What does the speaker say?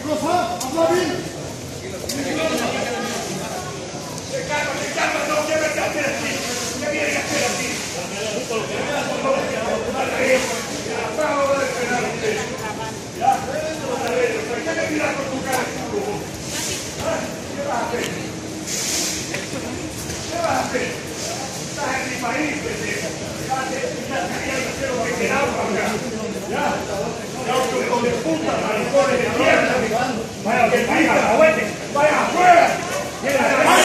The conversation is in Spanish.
Rosa, aplaudir. Se calma, no, ¿qué me hacer así? ¿Qué viene a hacer así? Vamos a esperar a usted. Ya, ¿qué me tiras con tu cara? ¿Qué vas a hacer? ¿Qué vas a hacer? Estás en mi país, ya querías hacer lo que queramos acá. Ya, hijo de puta, maricones de mierda. Vaya, que vaya afuera.